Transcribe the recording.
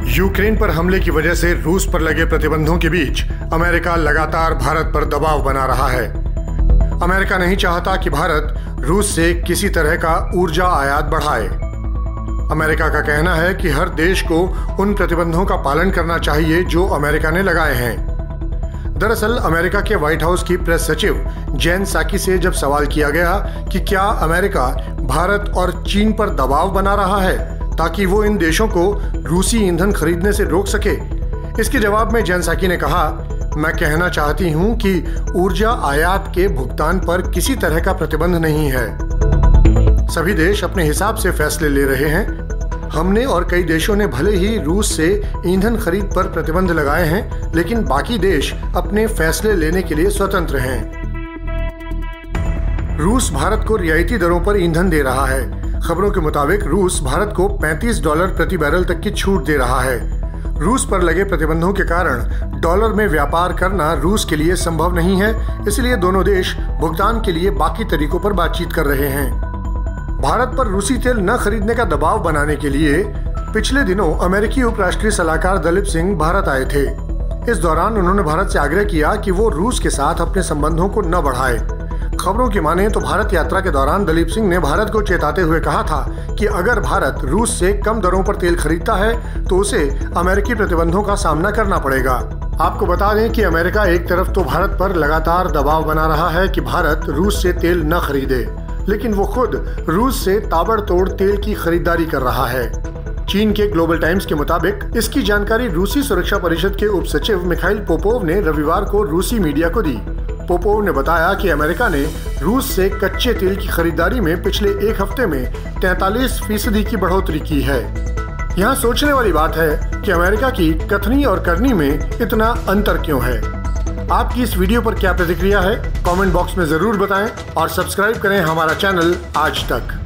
Ukraine पर हमले की वजह से रूस पर लगे प्रतिबंधों के बीच अमेरिका लगातार भारत पर दबाव बना रहा है। अमेरिका नहीं चाहता कि भारत रूस से किसी तरह का ऊर्जा आयात बढ़ाए। अमेरिका का कहना है कि हर देश को उन प्रतिबंधों का पालन करना चाहिए जो अमेरिका ने लगाए हैं। दरअसल अमेरिका के व्हाइट हाउस की प्रेस सचिव जेन साकी से जब सवाल किया गया कि क्या अमेरिका भारत और चीन पर दबाव बना रहा है ताकि वो इन देशों को रूसी ईंधन खरीदने से रोक सके, इसके जवाब में जेन साकी ने कहा, मैं कहना चाहती हूं कि ऊर्जा आयात के भुगतान पर किसी तरह का प्रतिबंध नहीं है। सभी देश अपने हिसाब से फैसले ले रहे हैं। हमने और कई देशों ने भले ही रूस से ईंधन खरीद पर प्रतिबंध लगाए हैं, लेकिन बाकी देश अपने फैसले लेने के लिए स्वतंत्र हैं। रूस भारत को रियायती दरों पर ईंधन दे रहा है। खबरों के मुताबिक रूस भारत को $35 प्रति बैरल तक की छूट दे रहा है। रूस पर लगे प्रतिबंधों के कारण डॉलर में व्यापार करना रूस के लिए संभव नहीं है, इसलिए दोनों देश भुगतान के लिए बाकी तरीकों पर बातचीत कर रहे हैं। भारत पर रूसी तेल न खरीदने का दबाव बनाने के लिए पिछले दिनों अमेरिकी उपराष्ट्रीय सलाहकार दलीप सिंह भारत आए थे। इस दौरान उन्होंने भारत से आग्रह किया कि वो रूस के साथ अपने संबंधों को न बढ़ाए। खबरों की माने तो भारत यात्रा के दौरान दलीप सिंह ने भारत को चेताते हुए कहा था कि अगर भारत रूस से कम दरों पर तेल खरीदता है तो उसे अमेरिकी प्रतिबंधों का सामना करना पड़ेगा। आपको बता दें कि अमेरिका एक तरफ तो भारत पर लगातार दबाव बना रहा है कि भारत रूस से तेल न खरीदे, लेकिन वो खुद रूस से ताबड़तोड़ तेल की खरीदारी कर रहा है। चीन के ग्लोबल टाइम्स के मुताबिक इसकी जानकारी रूसी सुरक्षा परिषद के उप सचिव मिखाइल पोपोव ने रविवार को रूसी मीडिया को दी। पोपोव ने बताया कि अमेरिका ने रूस से कच्चे तेल की खरीदारी में पिछले एक हफ्ते में 43% की बढ़ोतरी की है। यहाँ सोचने वाली बात है कि अमेरिका की कथनी और करनी में इतना अंतर क्यों है। आपकी इस वीडियो पर क्या प्रतिक्रिया है, कमेंट बॉक्स में जरूर बताएं और सब्सक्राइब करें हमारा चैनल आज तक।